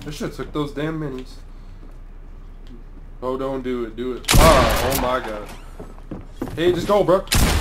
I should have took those damn minis. Oh, don't do it. Do it. Ah, oh my god. Hey, just go, bro.